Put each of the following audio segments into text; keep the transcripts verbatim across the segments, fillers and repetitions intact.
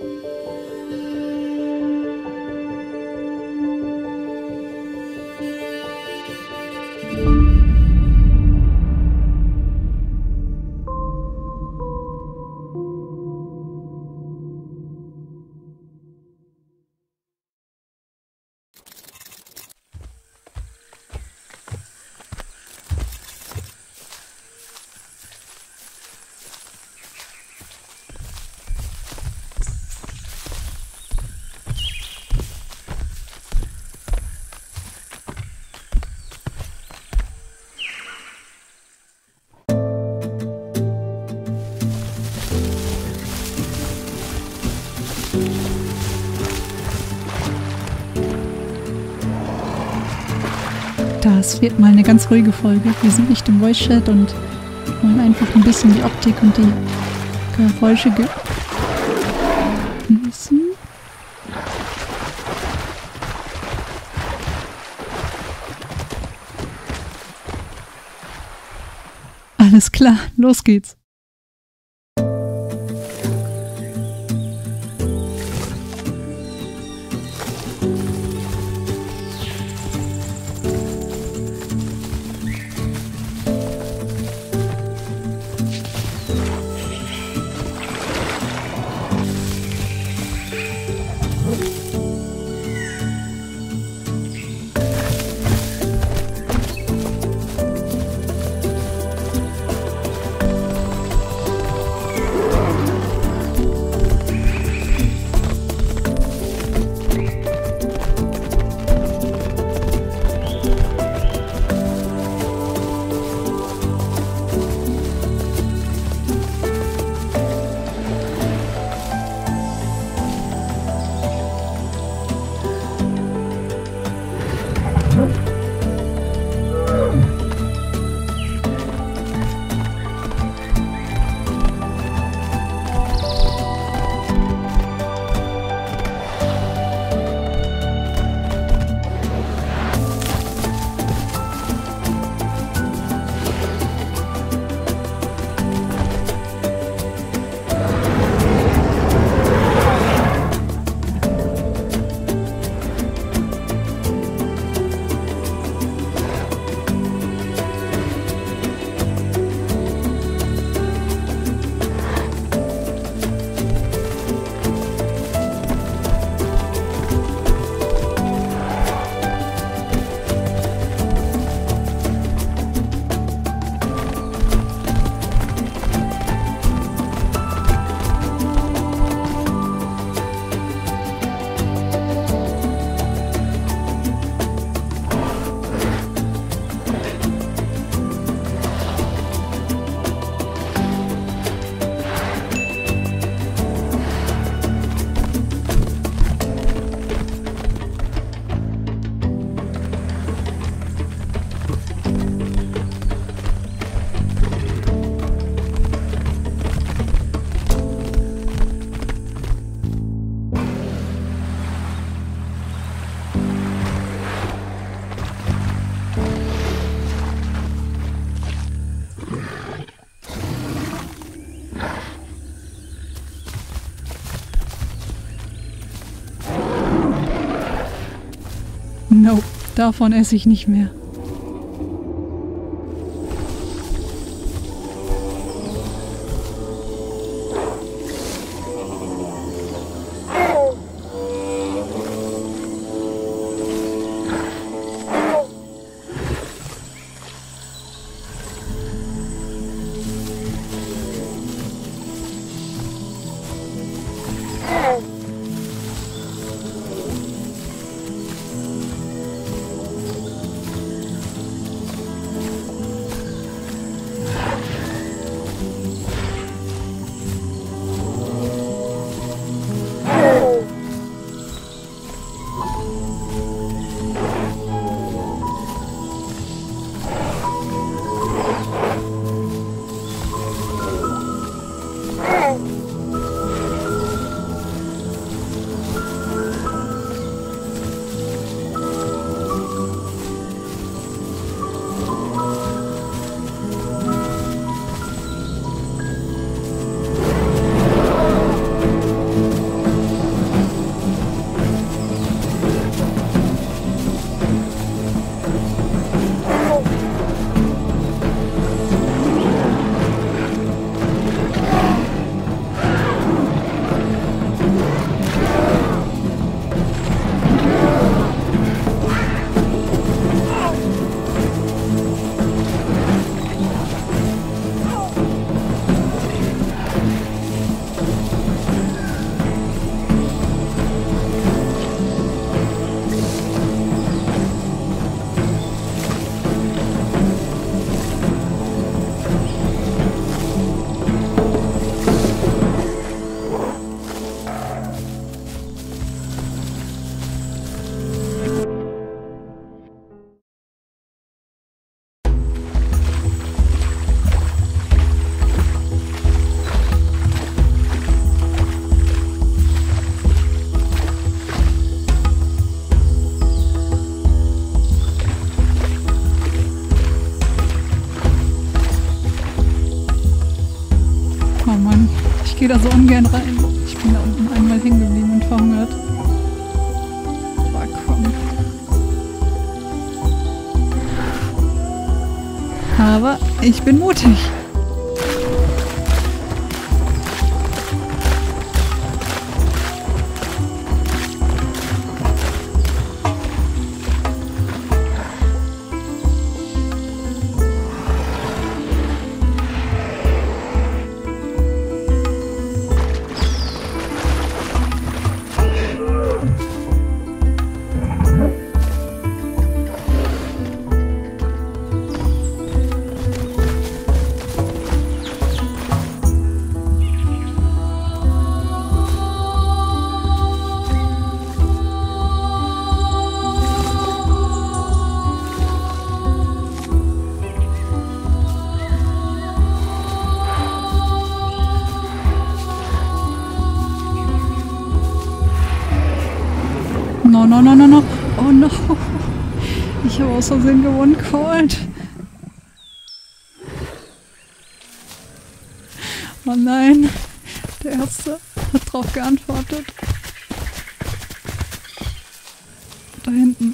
Das wird mal eine ganz ruhige Folge. Wir sind nicht im Voice-Chat und wollen einfach ein bisschen die Optik und die Geräusche genießen. Alles klar, los geht's. No, davon esse ich nicht mehr. gehe da so ungern rein. Ich bin da unten einmal hängen geblieben und verhungert. Aber komm. Aber ich bin mutig. No, no, no, no, no. Oh no. Ich habe aus Versehen gewonnen-called. Oh nein. Der Erste hat drauf geantwortet. Da hinten.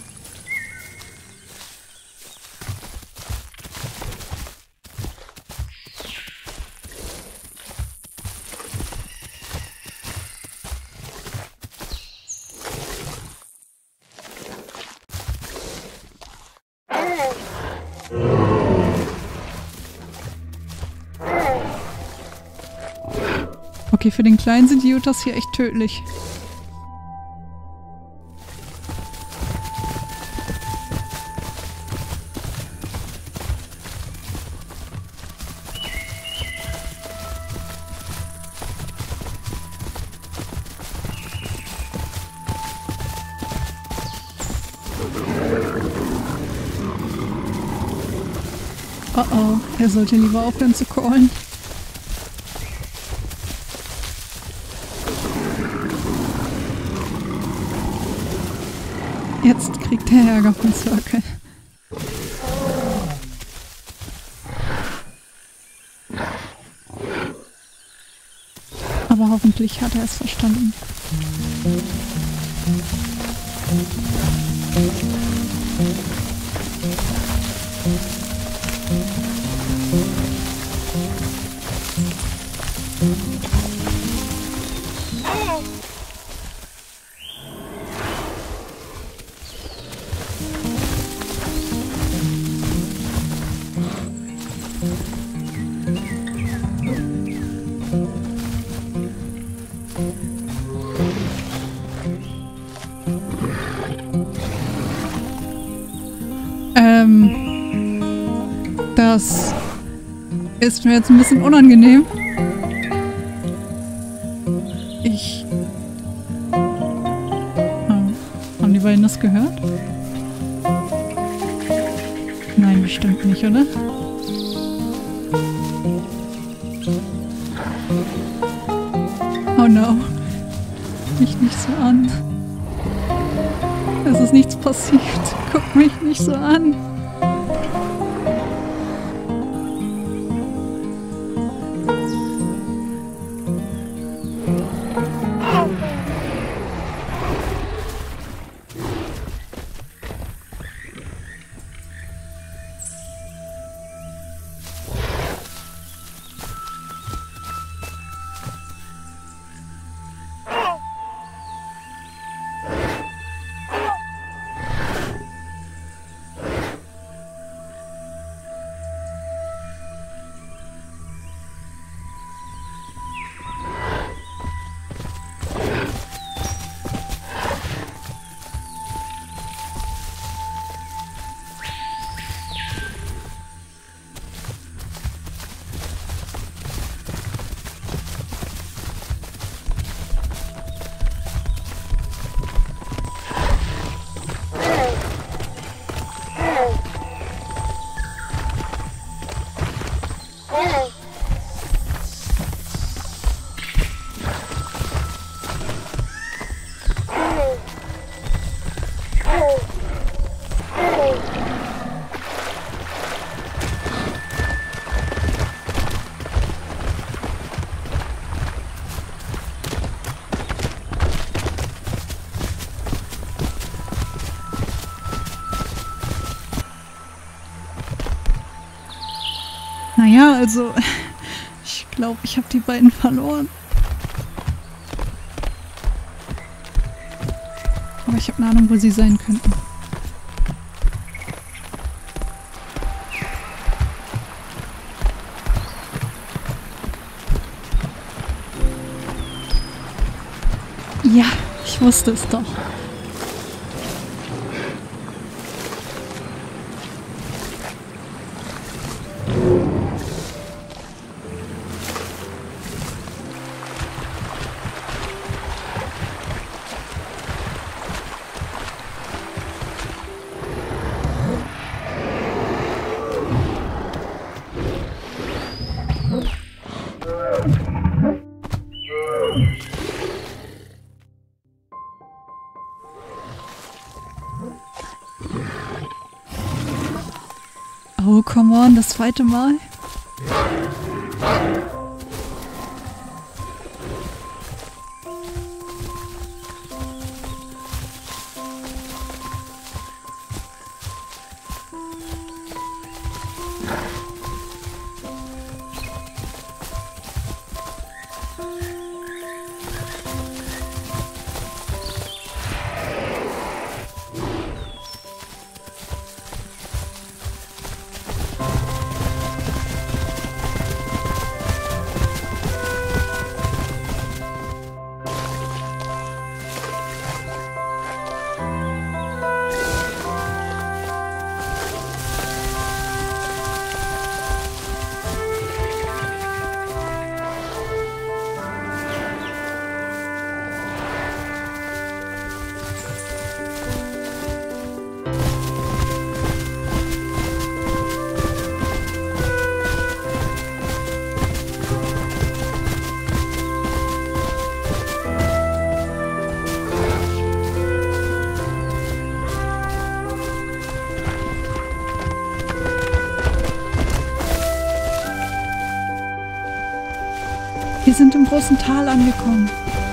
Okay, für den Kleinen sind die Jutas hier echt tödlich. Oh oh, er sollte lieber aufhören zu callen. Jetzt kriegt er Ärger von Circle. Aber hoffentlich hat er es verstanden. Ähm, das ist mir jetzt ein bisschen unangenehm. Ich... Oh, haben die beiden das gehört? Nein, bestimmt nicht, oder? Oh no. Mich nicht so an. Es ist nichts passiert. Guck mich nicht so an. Naja, also ich glaube, ich habe die beiden verloren. Aber ich habe eine Ahnung, wo sie sein könnten. Ja, ich wusste es doch. Oh, come on, das zweite Mal. Wir sind im großen Tal angekommen.